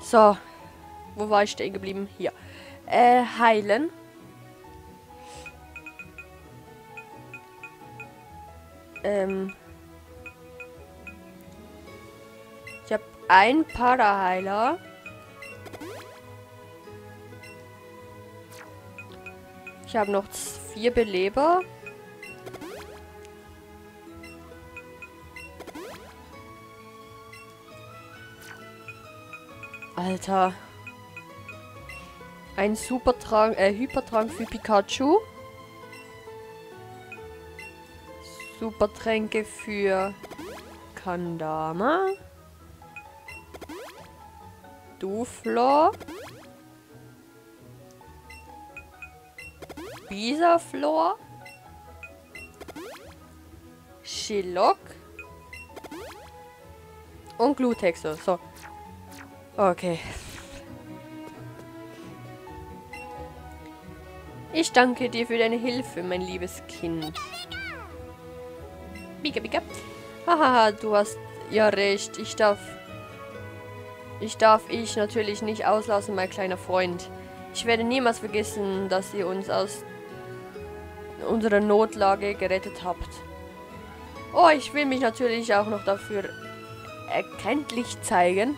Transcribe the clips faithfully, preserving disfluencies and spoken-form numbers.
So, wo war ich stehen geblieben? Hier. Äh, heilen. Ähm. Ich habe einen Paraheiler. Ich habe noch vier Beleber. Alter. Ein Supertrank, äh, Hypertrank für Pikachu. Supertränke für Kandama. Duflor. Bisaflor. Shilok. Und Glutexo. So. Okay. Ich danke dir für deine Hilfe, mein liebes Kind. Bika, bika. Hahaha, du hast ja recht. Ich darf... Ich darf ich natürlich nicht auslassen, mein kleiner Freund. Ich werde niemals vergessen, dass ihr uns aus unserer Notlage gerettet habt. Oh, ich will mich natürlich auch noch dafür erkenntlich zeigen.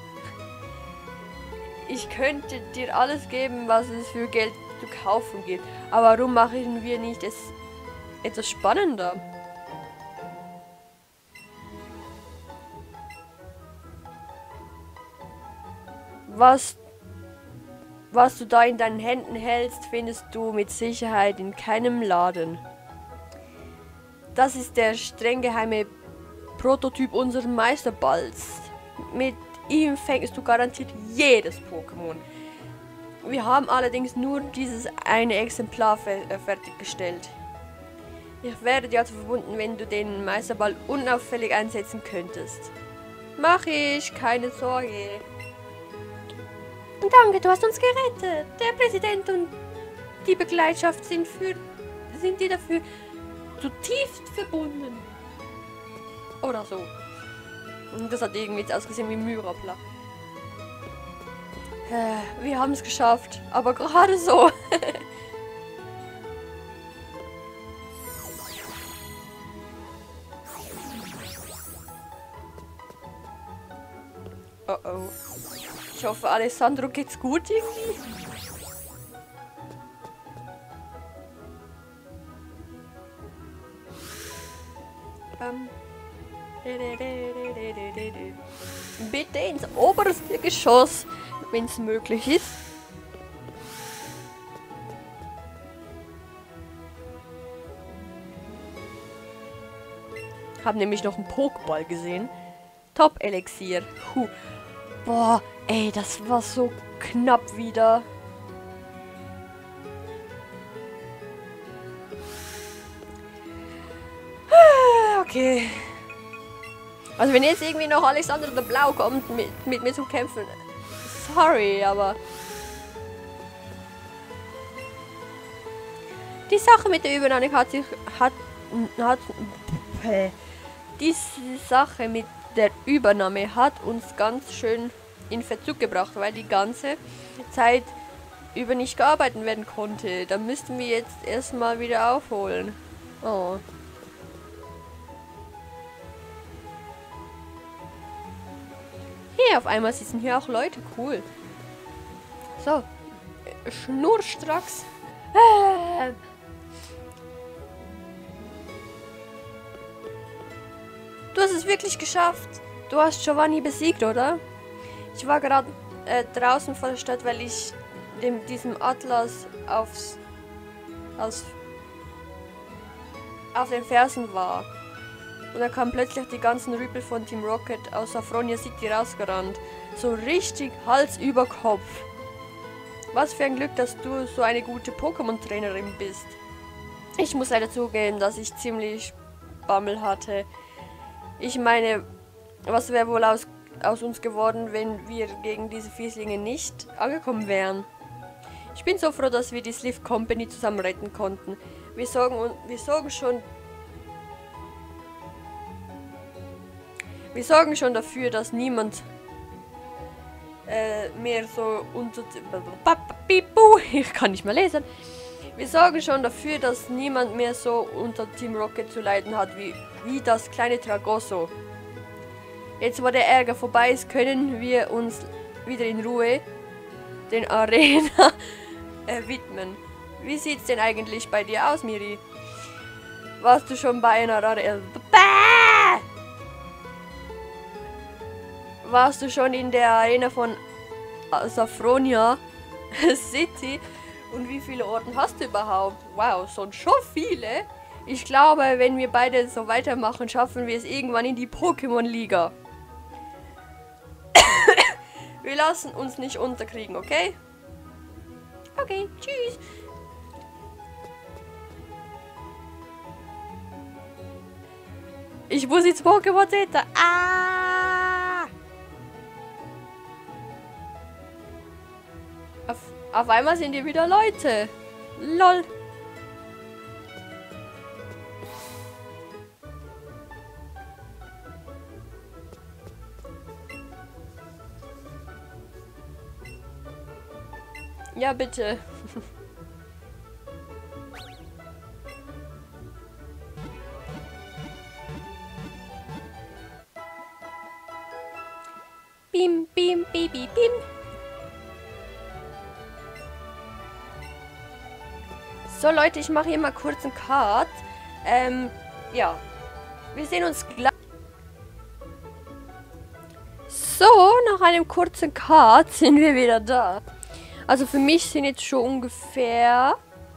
Ich könnte dir alles geben, was es für Geld zu kaufen gibt. Aber warum machen wir nicht es etwas spannender? Was, was du da in deinen Händen hältst, findest du mit Sicherheit in keinem Laden. Das ist der streng geheime Prototyp unseres Meisterballs. Mit ihm fängst du garantiert jedes Pokémon. Wir haben allerdings nur dieses eine Exemplar fe äh, fertiggestellt. Ich wäre dir also verbunden, wenn du den Meisterball unauffällig einsetzen könntest. Mach ich, keine Sorge. Danke, du hast uns gerettet. Der Präsident und die Begleitschaft sind für sind dir dafür zutiefst verbunden. Oder so. Und das hat irgendwie jetzt ausgesehen wie Myrapla. Äh, wir haben es geschafft, aber gerade so. Oh oh. Ich hoffe, Alessandro geht's gut irgendwie. Ähm. Bitte ins oberste Geschoss, wenn es möglich ist. Hab nämlich noch einen Pokéball gesehen. Top-Elixier. Huh. Boah, ey, das war so knapp wieder. Okay. Also wenn jetzt irgendwie noch Alexander der Blau kommt, mit, mit mir zu kämpfen. Sorry, aber... Die Sache mit der Übernahme hat sich... Hat... hat äh, diese Sache mit der Übernahme hat uns ganz schön in Verzug gebracht, weil die ganze Zeit über nicht gearbeitet werden konnte. Da müssten wir jetzt erstmal wieder aufholen. Oh. Hey, auf einmal sitzen hier auch Leute. Cool. So. Schnurstracks. Äh. Du hast es wirklich geschafft. Du hast Giovanni besiegt, oder? Ich war gerade äh, draußen vor der Stadt, weil ich dem, diesem Atlas aufs, aus, auf den Fersen war. Und da kamen plötzlich die ganzen Rüpel von Team Rocket aus Safronia City rausgerannt. So richtig Hals über Kopf. Was für ein Glück, dass du so eine gute Pokémon-Trainerin bist. Ich muss leider zugeben, dass ich ziemlich Bammel hatte. Ich meine, was wäre wohl aus, aus uns geworden, wenn wir gegen diese Fieslinge nicht angekommen wären? Ich bin so froh, dass wir die Sliff Company zusammen retten konnten. Wir sorgen, wir sorgen schon... Wir sorgen schon dafür, dass niemand äh, mehr so unter... Ich kann nicht mehr lesen. Wir sorgen schon dafür, dass niemand mehr so unter Team Rocket zu leiden hat, wie, wie das kleine Tragosso. Jetzt, wo der Ärger vorbei ist, können wir uns wieder in Ruhe den Arena äh, widmen. Wie sieht's denn eigentlich bei dir aus, Miri? Warst du schon bei einer Arena? Warst du schon in der Arena von Saffronia City? Und wie viele Orten hast du überhaupt? Wow, schon schon viele. Ich glaube, wenn wir beide so weitermachen, schaffen wir es irgendwann in die Pokémon-Liga. Wir lassen uns nicht unterkriegen, okay? Okay, tschüss. Ich muss ins Pokémon Center. Ah! Auf, auf einmal sind hier wieder Leute. Lol. Ja, bitte. Bim, bim, bibi, bim. So, Leute, ich mache hier mal kurz einen Cut. Ähm, ja. Wir sehen uns gleich. So, nach einem kurzen Cut sind wir wieder da. Also für mich sind jetzt schon ungefähr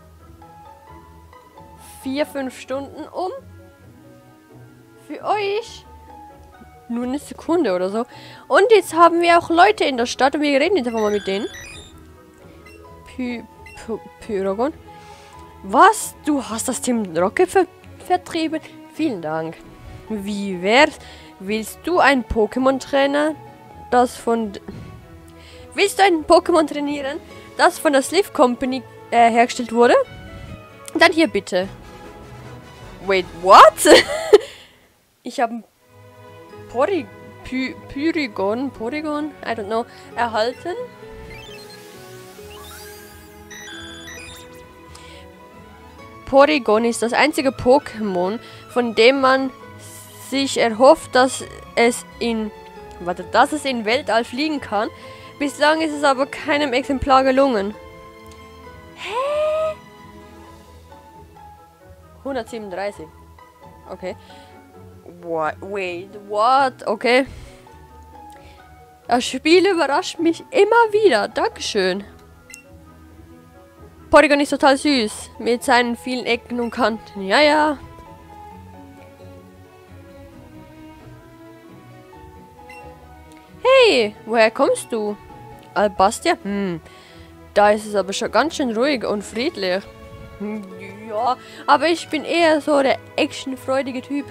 vier, fünf Stunden um. Für euch nur eine Sekunde oder so. Und jetzt haben wir auch Leute in der Stadt und wir reden jetzt einfach mal mit denen. Py Py Pyragon. Was? Du hast das Team Rocket ver vertrieben? Vielen Dank. Wie wär's? Willst du einen Pokémon-Trainer, das von... Willst du einen Pokémon trainieren, das von der Sliff Company äh, hergestellt wurde? Dann hier bitte. Wait, what? Ich habe Pory Py Pyrigon, Porygon, I don't know, erhalten. Porygon ist das einzige Pokémon, von dem man sich erhofft, dass es in, warte, dass es in Weltall fliegen kann. Bislang ist es aber keinem Exemplar gelungen. Hä? hundertsiebenunddreißig. Okay. What? Wait, what? Okay. Das Spiel überrascht mich immer wieder. Dankeschön. Porygon ist total süß. Mit seinen vielen Ecken und Kanten. Ja, ja. Hey, woher kommst du? Albastia? Hm. Da ist es aber schon ganz schön ruhig und friedlich. Ja, aber ich bin eher so der actionfreudige Typ.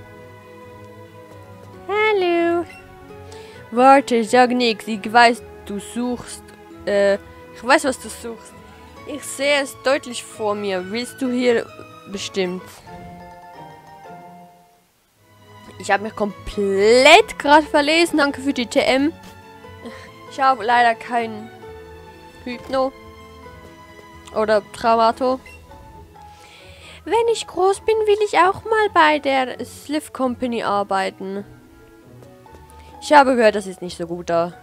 Hallo. Warte, sag nix. Ich weiß, du suchst. Äh, ich weiß, was du suchst. Ich sehe es deutlich vor mir. Willst du hier bestimmt? Ich habe mich komplett gerade verlesen. Danke für die T M. Ich habe leider keinen Hypno. Oder Travato. Wenn ich groß bin, will ich auch mal bei der Sliff Company arbeiten. Ich habe gehört, das ist nicht so gut da.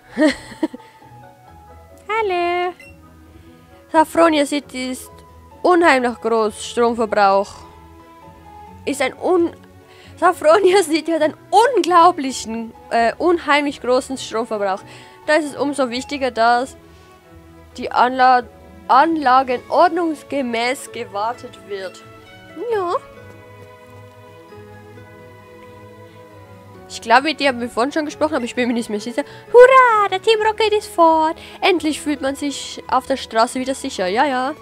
Hallo. Saffronia City ist unheimlich groß. Stromverbrauch. Ist ein un... Saffronia City hat einen unglaublichen, äh, unheimlich großen Stromverbrauch. Da ist es umso wichtiger, dass die Anla Anlagen ordnungsgemäß gewartet wird. Ja. Ich glaube, mit dir haben wir vorhin schon gesprochen, aber ich bin mir nicht mehr sicher. Hurra, der Team Rocket ist fort. Endlich fühlt man sich auf der Straße wieder sicher. Ja, ja.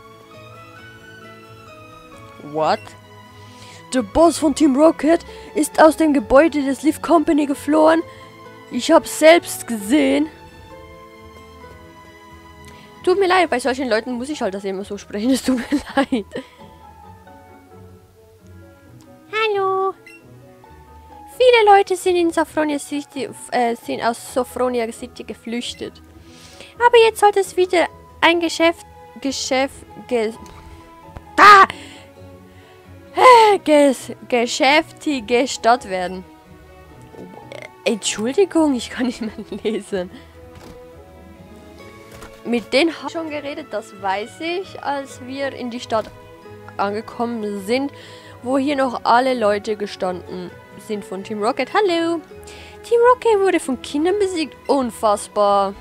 What? Der Boss von Team Rocket ist aus dem Gebäude der Sliff Company geflohen. Ich habe selbst gesehen. Tut mir leid, bei solchen Leuten muss ich halt das immer so sprechen. Es tut mir leid. Hallo. Viele Leute sind in Sophronia City, äh, sind aus Sophronia City geflüchtet. Aber jetzt sollte es wieder ein Geschäft, Geschäft, ge, ah! Ges, geschäftige Stadt werden. Entschuldigung, ich kann nicht mehr lesen. Mit denen habe ich schon geredet, das weiß ich, als wir in die Stadt angekommen sind, wo hier noch alle Leute gestanden sind von Team Rocket. Hallo! Team Rocket wurde von Kindern besiegt. Unfassbar.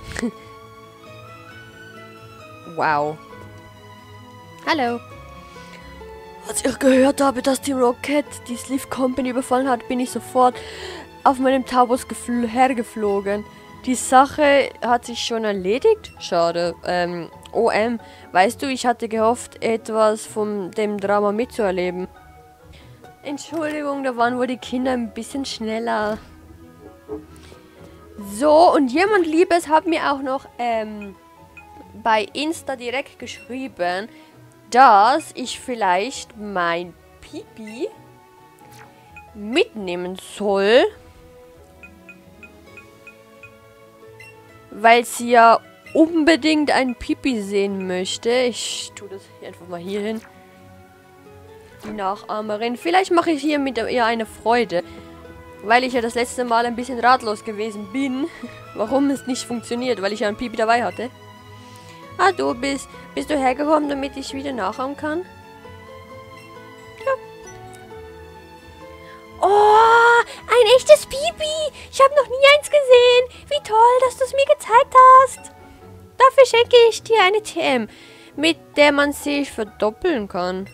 Wow. Hallo. Als ich gehört habe, dass Team Rocket die Sleeve Company überfallen hat, bin ich sofort auf meinem Taubus hergeflogen. Die Sache hat sich schon erledigt? Schade. Ähm, O M, weißt du, ich hatte gehofft, etwas von dem Drama mitzuerleben. Entschuldigung, da waren wohl die Kinder ein bisschen schneller. So, und jemand Liebes hat mir auch noch ähm, bei Insta direkt geschrieben, dass ich vielleicht mein Pipi mitnehmen soll, weil sie ja unbedingt ein Pipi sehen möchte. Ich tue das hier einfach mal hier hin. Die Nachahmerin. Vielleicht mache ich hier mit ihr eine Freude, weil ich ja das letzte Mal ein bisschen ratlos gewesen bin, warum es nicht funktioniert, weil ich ja ein Pipi dabei hatte. Ah, du bist, bist du hergekommen, damit ich wieder nachahmen kann? Ja. Oh, ein echtes Pipi! Ich habe noch nie eins gesehen! Wie toll, dass du es mir gezeigt hast! Dafür schenke ich dir eine T M, mit der man sich verdoppeln kann.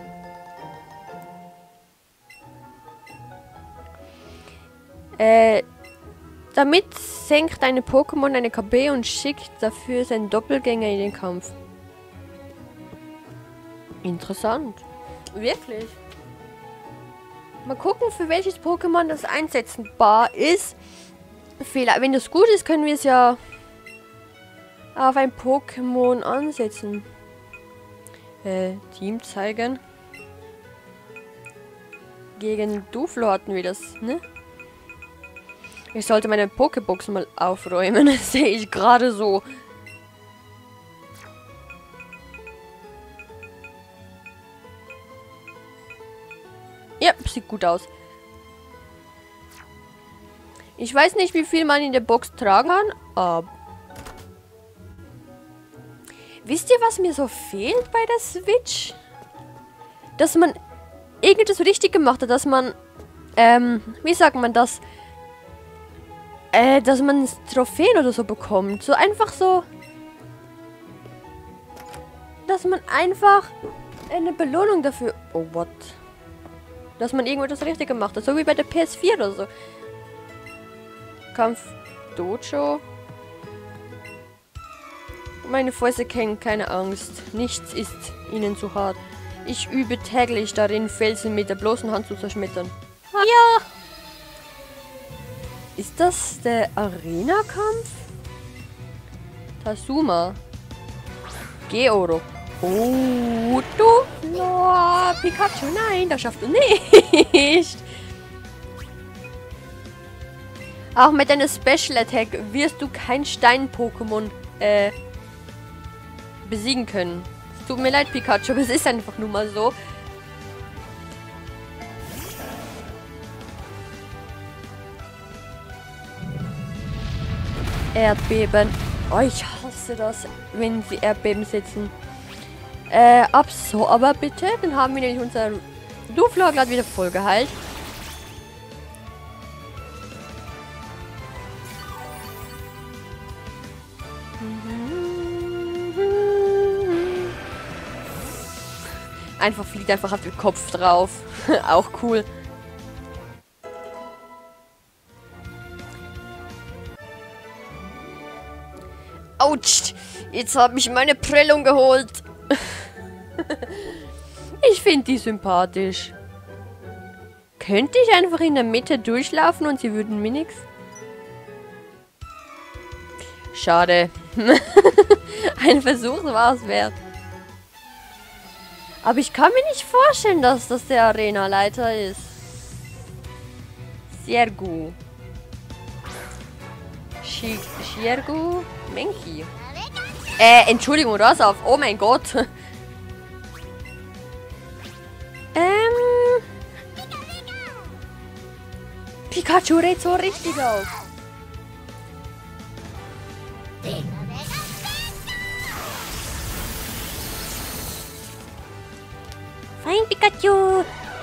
Äh, damit senkt deine Pokémon eine K P und schickt dafür seinen Doppelgänger in den Kampf. Interessant. Wirklich. Mal gucken, für welches Pokémon das einsetzbar ist. Vielleicht, wenn das gut ist, können wir es ja auf ein Pokémon ansetzen. Äh, Team zeigen. Gegen Duflo hatten wir das, ne? Ich sollte meine Pokébox mal aufräumen. Das sehe ich gerade so. Ja, sieht gut aus. Ich weiß nicht, wie viel man in der Box tragen kann, aber... Wisst ihr, was mir so fehlt bei der Switch? Dass man irgendetwas richtig gemacht hat, dass man... Ähm, wie sagt man das? Äh, dass man Trophäen oder so bekommt. So einfach so... Dass man einfach eine Belohnung dafür... Oh, what? Dass man irgendetwas richtig gemacht hat. So wie bei der P S vier oder so. Kampf Dojo. Meine Fäuste kennen keine Angst. Nichts ist ihnen zu hart. Ich übe täglich darin, Felsen mit der bloßen Hand zu zerschmettern. Ja! Ist das der Arena-Kampf? Tasuma. Georo. Oh, du. Oh, Pikachu, nein, das schafft du nicht. Auch mit deiner Special Attack wirst du kein Stein-Pokémon äh, besiegen können. Es tut mir leid, Pikachu, aber es ist einfach nur mal so. Erdbeben. Oh, ich hasse das, wenn sie Erdbeben sitzen. Äh, ab so, aber bitte. Dann haben wir nämlich unser Duflo gerade wieder voll geheilt. Einfach fliegt einfach auf den Kopf drauf. Auch cool. Autsch! Jetzt habe ich meine Prellung geholt. Ich finde die sympathisch. Könnte ich einfach in der Mitte durchlaufen und sie würden mir nichts? Schade. Ein Versuch war es wert. Aber ich kann mir nicht vorstellen, dass das der Arenaleiter ist. Sehr gut. Shirgu Menki. Äh, Entschuldigung, Rasaf. Oh mein Gott. ähm. Pikachu redet so richtig auf. Fein, Pikachu.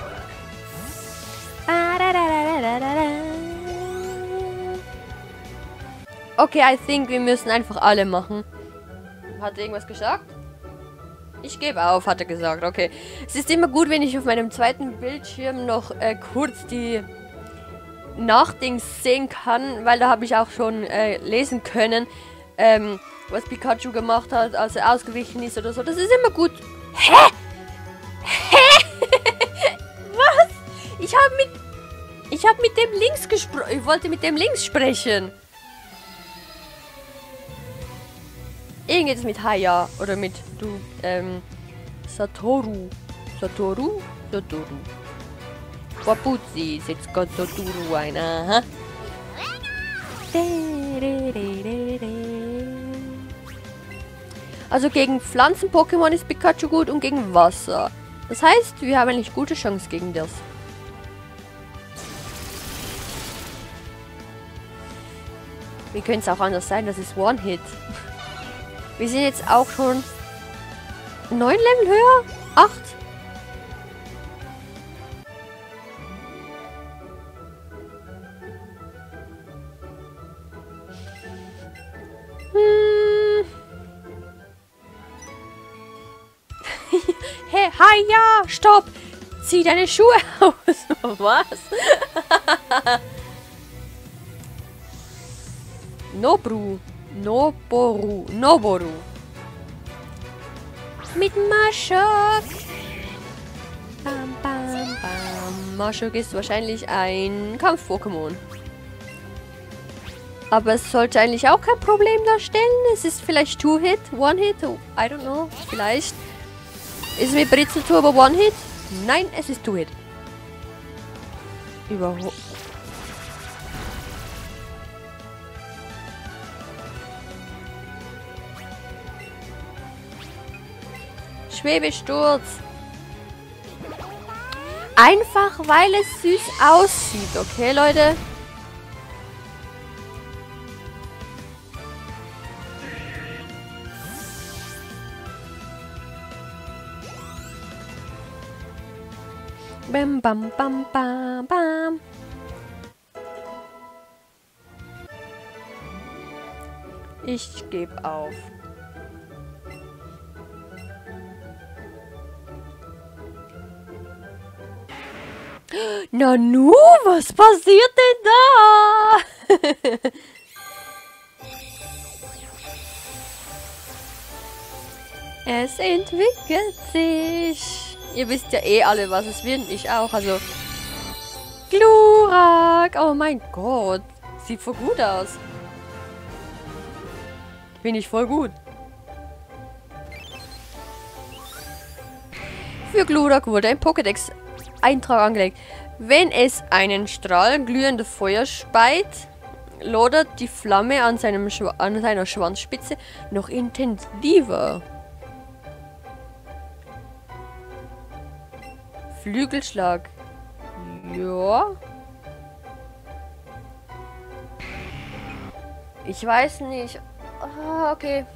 Okay, I think wir müssen einfach alle machen. Hat er irgendwas gesagt? Ich gebe auf, hat er gesagt. Okay. Es ist immer gut, wenn ich auf meinem zweiten Bildschirm noch äh, kurz die Nachdings sehen kann, weil da habe ich auch schon äh, lesen können, ähm, was Pikachu gemacht hat, als er ausgewichen ist oder so. Das ist immer gut. Hä? Hä? Was? Ich habe mit... Ich habe mit dem links gesprochen. Ich wollte mit dem links sprechen. Irgendetwas mit Haya oder mit du, ähm, Satoru. Satoru? Satoru. Wapuzzi setzt Gott Satoru ein, aha. Also gegen Pflanzen-Pokémon ist Pikachu gut und gegen Wasser. Das heißt, wir haben eigentlich gute Chance gegen das. Wie könnte es auch anders sein? Das ist One-Hit. Wir sind jetzt auch schon neun Level höher? Acht? Hm. Hey, Haya, stopp! Zieh deine Schuhe aus! Was? Nobru. Noboru. Noboru. Mit Maschok. Bam, bam, bam. Maschok ist wahrscheinlich ein Kampf-Pokémon. Aber es sollte eigentlich auch kein Problem darstellen. Es ist vielleicht Two-Hit, One-Hit. I don't know. Vielleicht. Ist es mit Britzelturbo One-Hit? Nein, es ist Two-Hit. Überhaupt. Schwebesturz. Einfach, weil es süß aussieht. Okay, Leute? Bam, bam, bam, bam, bam. Ich gebe auf. Nanu, was passiert denn da? Es entwickelt sich. Ihr wisst ja eh alle, was es wird. Ich auch, also. Glurak. Oh mein Gott. Sieht voll gut aus. Finde ich voll gut. Für Glurak wurde ein Pokédex-Eintrag angelegt. Wenn es einen Strahl glühender Feuer speit, lodert die Flamme an, seinem Schwa an seiner Schwanzspitze noch intensiver. Flügelschlag. Ja. Ich weiß nicht. Ah, okay.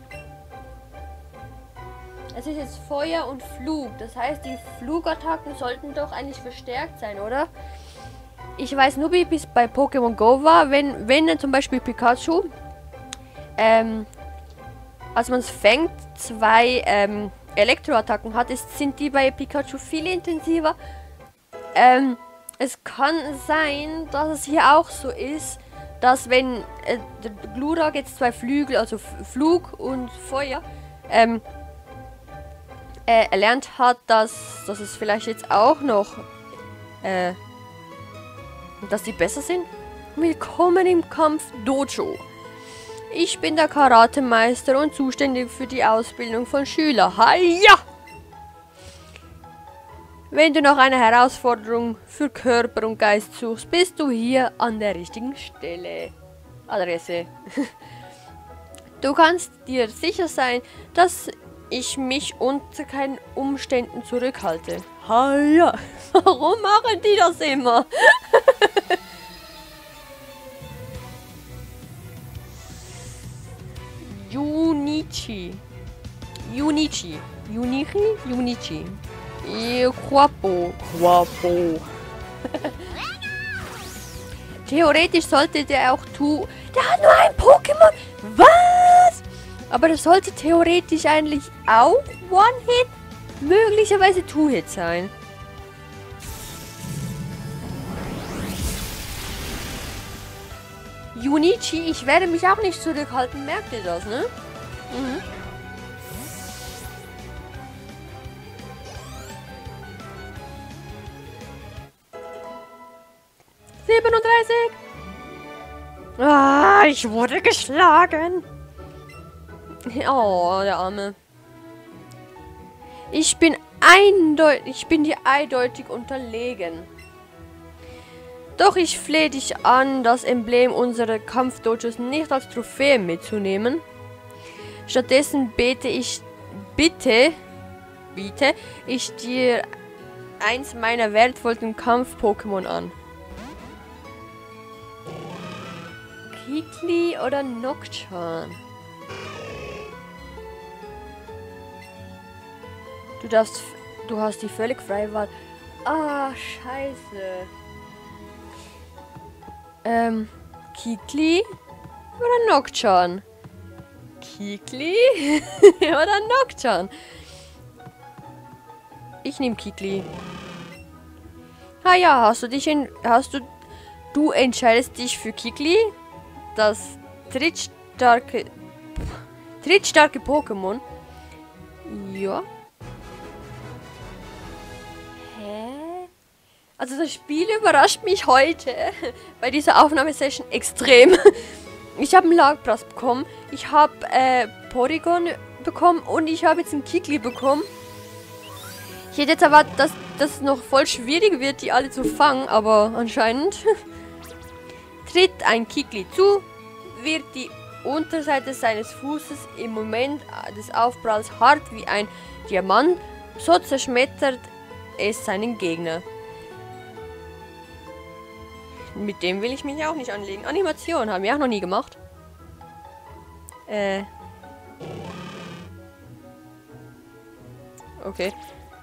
Es ist jetzt Feuer und Flug. Das heißt, die Flugattacken sollten doch eigentlich verstärkt sein, oder? Ich weiß nur, wie es bei Pokémon Go war. Wenn, wenn zum Beispiel Pikachu, ähm, als man es fängt, zwei, ähm, Elektroattacken hat, ist, sind die bei Pikachu viel intensiver. Ähm, es kann sein, dass es hier auch so ist, dass wenn äh, der Glurak jetzt zwei Flügel, also Flug und Feuer, ähm, äh, erlernt hat, dass, dass es vielleicht jetzt auch noch, äh, dass die besser sind. Willkommen im Kampf Dojo. Ich bin der Karatemeister und zuständig für die Ausbildung von Schülern. Haja! Wenn du noch eine Herausforderung für Körper und Geist suchst, bist du hier an der richtigen Stelle. Adresse. Du kannst dir sicher sein, dass ich mich unter keinen Umständen zurückhalte. Ha ja, warum machen die das immer? Junichi. Junichi. Junichi? Junichi. Quapo. Quapo. Theoretisch sollte der auch tu... Der hat nur ein Pokémon. Was? Aber das sollte theoretisch eigentlich auch One-Hit, möglicherweise Two-Hit sein. Junichi, ich werde mich auch nicht zurückhalten, merkt ihr das, ne? Mhm. siebenunddreißig. Ah, ich wurde geschlagen. Oh, der Arme. Ich bin eindeutig, ich bin dir eindeutig unterlegen. Doch ich flehe dich an, das Emblem unserer Kampfdojos nicht als Trophäe mitzunehmen. Stattdessen bete ich, bitte, biete ich dir eins meiner wertvollsten Kampf-Pokémon an. Kikli oder Nocturne? Du darfst, du hast die völlig freie Wahl. Ah, scheiße. Ähm, Kikli oder Nocturne? Kikli oder Nocturne? Ich nehme Kikli. Ah ja, hast du dich in, hast du, du entscheidest dich für Kikli, das trittstarke, trittstarke Pokémon. Ja. Also das Spiel überrascht mich heute bei dieser Aufnahmesession extrem. Ich habe einen Lagplatz bekommen, ich habe äh, Porygon bekommen und ich habe jetzt einen Kikli bekommen. Ich hätte jetzt erwartet, dass das noch voll schwierig wird, die alle zu fangen, aber anscheinend. Tritt ein Kikli zu, wird die Unterseite seines Fußes im Moment des Aufpralls hart wie ein Diamant, so zerschmettert es seinen Gegner. Mit dem will ich mich auch nicht anlegen. Animation haben wir auch noch nie gemacht. Äh. Okay.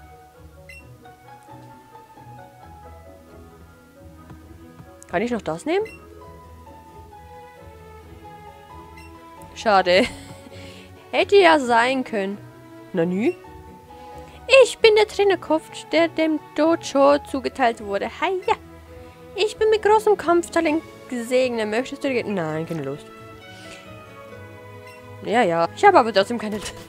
Kann ich noch das nehmen? Schade. Hätte ja sein können. Na nü? Ich bin der Trainerkopf, der dem Dojo zugeteilt wurde. Hiya! Ich bin mit großem Kampftalent gesegnet. Möchtest du... Nein, keine Lust. Ja, ja. Ich habe aber trotzdem keine Lust.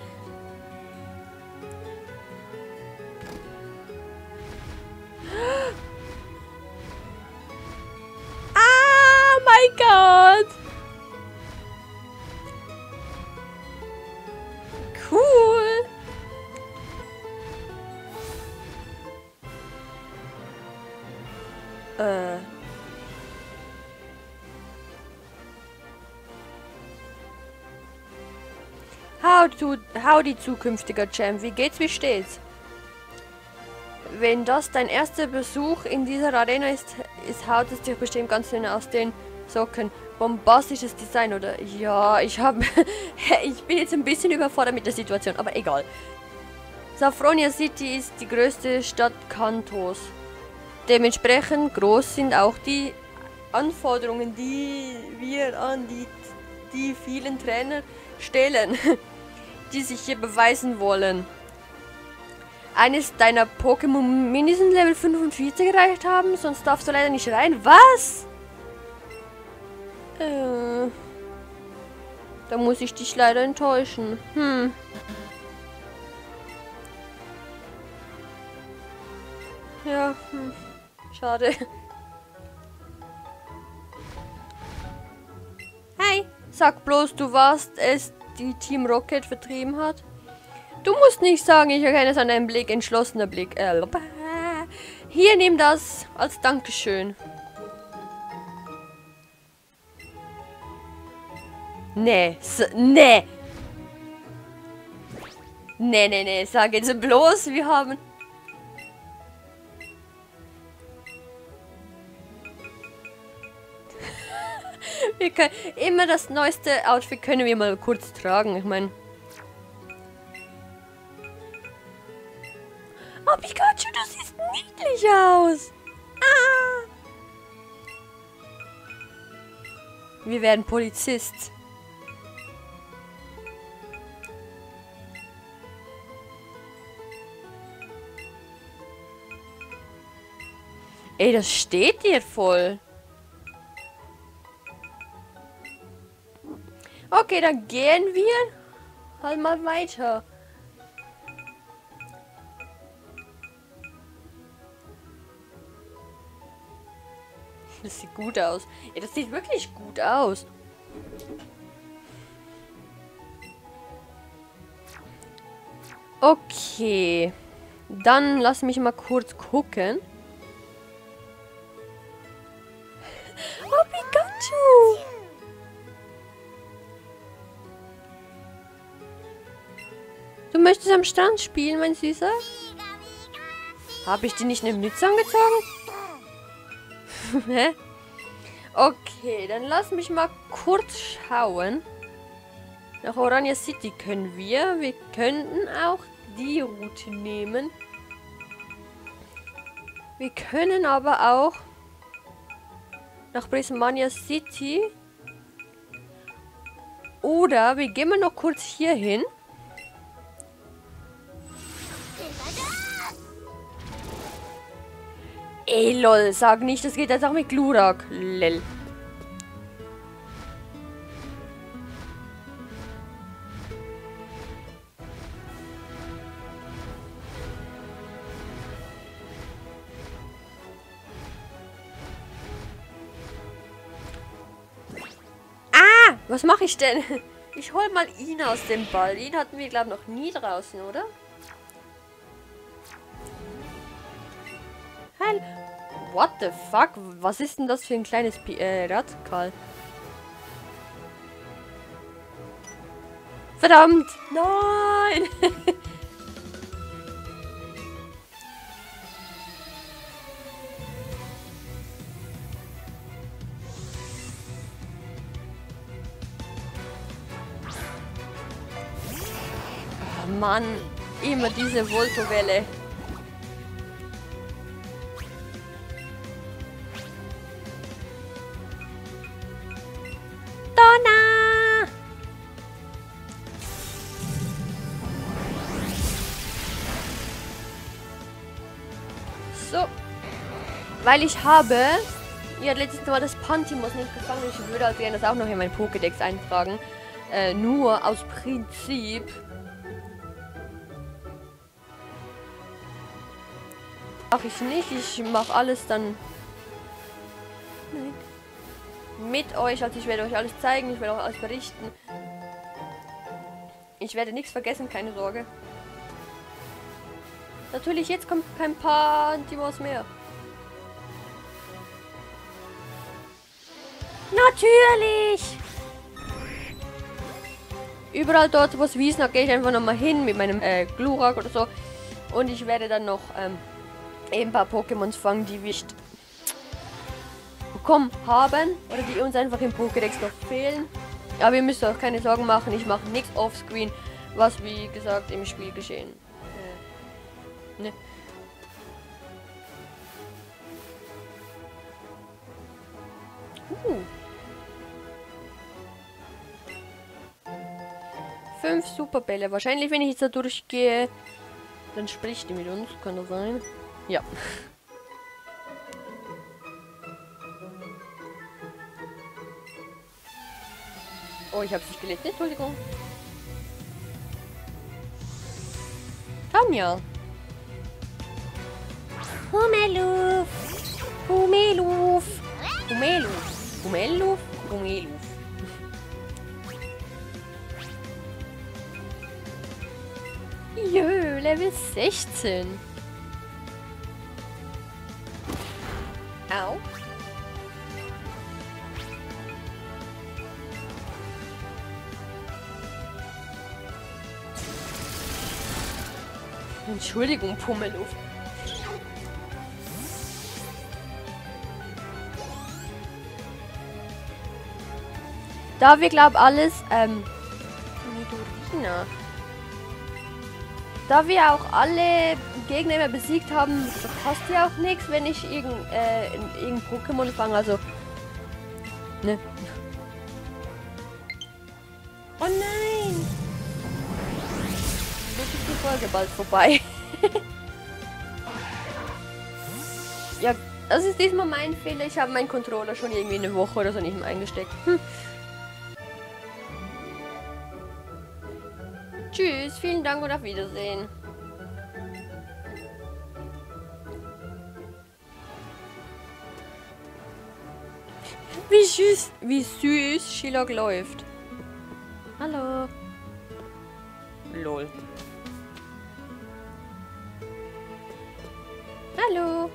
Ah, mein Gott! Cool! Äh. Howdy, howdy zukünftiger Champ, wie geht's, wie steht's? Wenn das dein erster Besuch in dieser Arena ist, ist haut es dich bestimmt ganz schön aus den Socken. Bombastisches Design, oder? Ja, ich habe... ich bin jetzt ein bisschen überfordert mit der Situation, aber egal. Saffronia City ist die größte Stadt Kantos. Dementsprechend groß sind auch die Anforderungen, die wir an die, die vielen Trainer stellen, die sich hier beweisen wollen. Eines deiner Pokémon mindestens Level fünfundvierzig erreicht haben, sonst darfst du leider nicht rein. Was? Äh, da muss ich dich leider enttäuschen. Hm. Ja, hm. Schade. Hey, sag bloß, du warst es, die Team Rocket vertrieben hat. Du musst nicht sagen, ich erkenne es an deinem Blick, entschlossener Blick. Äh, Hier, nimm das als Dankeschön. Nee, nee. Nee, nee, nee, sag jetzt bloß, wir haben... wir können immer das neueste Outfit können wir mal kurz tragen, ich meine... Oh, Pikachu, du siehst niedlich aus. Ah. Wir werden Polizist. Ey, das steht dir voll. Okay, dann gehen wir halt mal weiter. Das sieht gut aus. Ja, das sieht wirklich gut aus. Okay. Dann lass mich mal kurz gucken. Oh, Pikachu! Du möchtest am Strand spielen, mein Süßer? Habe ich dir nicht eine Mütze angezogen? Hä? Okay, dann lass mich mal kurz schauen. Nach Orania City können wir. Wir könnten auch die Route nehmen. Wir können aber auch nach Prismania City. Oder wir gehen mal noch kurz hier hin. Ey, lol, sag nicht, das geht jetzt auch mit Glurak. Lel. Ah, was mache ich denn? Ich hol mal ihn aus dem Ball. Ihn hatten wir, glaube ich, noch nie draußen, oder? Hell. What the fuck? Was ist denn das für ein kleines P äh, Radkal? Verdammt! Nein! Oh Mann, immer diese Voltowelle. So. Weil ich habe... Ja, letztes Mal das Pantimos nicht gefangen. Ich würde also gerne das auch noch in mein Pokédex eintragen. Äh, nur aus Prinzip. Mache ich nicht. Ich mache alles dann... Nein. Mit euch. Also ich werde euch alles zeigen. Ich werde auch alles berichten. Ich werde nichts vergessen. Keine Sorge. Natürlich, jetzt kommt kein Pantimos mehr. Natürlich! Überall dort, wo es Wiesen hat, gehe ich einfach nochmal hin mit meinem äh, Glurak oder so. Und ich werde dann noch ähm, ein paar Pokémons fangen, die wir nicht bekommen haben. Oder die uns einfach im Pokédex noch fehlen. Aber ihr müsst euch keine Sorgen machen. Ich mache nichts offscreen, was wie gesagt im Spiel geschehen. Äh, ne. Uh. Fünf Superbälle. Wahrscheinlich, wenn ich jetzt da durchgehe, dann spricht die mit uns. Kann das sein? Ja. Oh, ich habe sich gelegt. Entschuldigung. Tanja. Humeluf. Humeluf. Humeluf. Humeluf. Humeluf. Jö, Level sechzehn. Au. Entschuldigung, Pummeluft. Da wir, glaube alles, ähm, Midorina. Da wir auch alle Gegner immer besiegt haben, passt ja auch nichts, wenn ich irgend, äh, irgendein Pokémon fange, also, ne. Oh nein! Jetzt ist die Folge bald vorbei. Ja, das ist diesmal mein Fehler, ich habe meinen Controller schon irgendwie eine Woche oder so nicht mehr eingesteckt. Hm. Tschüss, vielen Dank und auf Wiedersehen. Wie süß, wie süß Shilog läuft. Hallo. Lol. Hallo.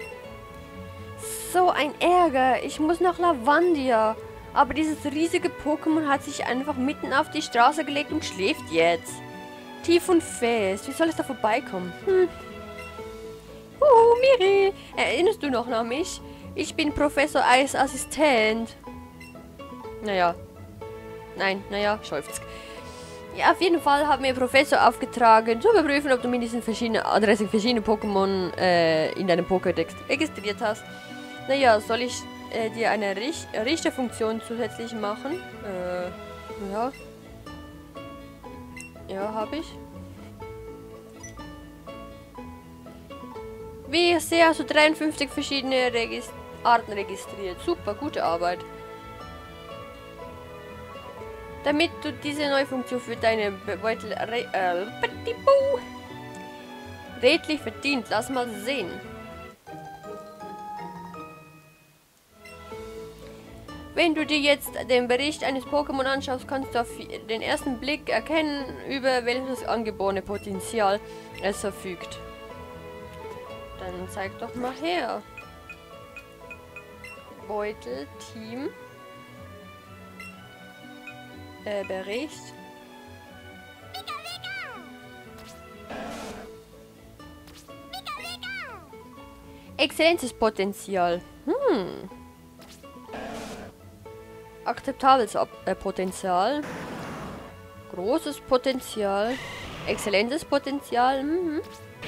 So ein Ärger. Ich muss nach Lavandia. Aber dieses riesige Pokémon hat sich einfach mitten auf die Straße gelegt und schläft jetzt. Tief und fest. Wie soll es da vorbeikommen? Hm. Uh, Miri. Erinnerst du noch an mich? Ich bin Professor Eis Assistent. Naja. Nein, naja, seufzt. Ja, auf jeden Fall hat mir Professor aufgetragen, zu überprüfen, ob du mindestens verschiedene Adressen, verschiedene Pokémon äh, in deinem Pokédex registriert hast. Naja, soll ich äh, dir eine Richt Richterfunktion zusätzlich machen? Äh, ja. Ja, habe ich. Wie ich sehe, hast du dreiundfünfzig verschiedene Regist Arten registriert. Super, gute Arbeit. Damit du diese neue Funktion für deine Beutel re äh, redlich verdient. Lass mal sehen. Wenn du dir jetzt den Bericht eines Pokémon anschaust, kannst du auf den ersten Blick erkennen, über welches angeborene Potenzial es verfügt. Dann zeig doch mal her. Beutel, Team. Äh, Bericht. Exzellentes Potenzial. Hm. Akzeptables äh, Potenzial. Großes Potenzial. Exzellentes Potenzial. Mhm.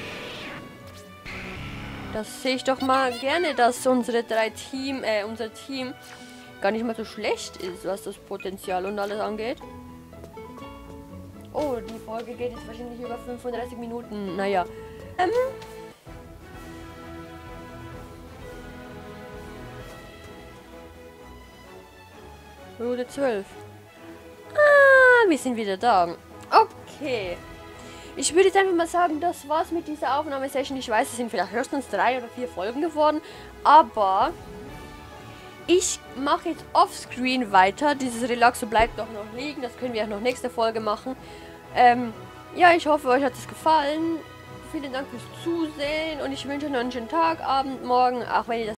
Das sehe ich doch mal gerne, dass unsere drei Team, äh, unser Team gar nicht mal so schlecht ist, was das Potenzial und alles angeht. Oh, die Folge geht jetzt wahrscheinlich über fünfunddreißig Minuten. Naja. Ähm. Route zwölf. Ah, wir sind wieder da. Okay. Ich würde jetzt einfach mal sagen, das war's mit dieser Aufnahmesession. Ich weiß, es sind vielleicht höchstens drei oder vier Folgen geworden. Aber ich mache jetzt offscreen weiter. Dieses Relaxo bleibt doch noch liegen. Das können wir auch noch nächste Folge machen. Ähm, ja, ich hoffe, euch hat es gefallen. Vielen Dank fürs Zusehen. Und ich wünsche euch noch einen schönen Tag, Abend, Morgen. Auch wenn ihr das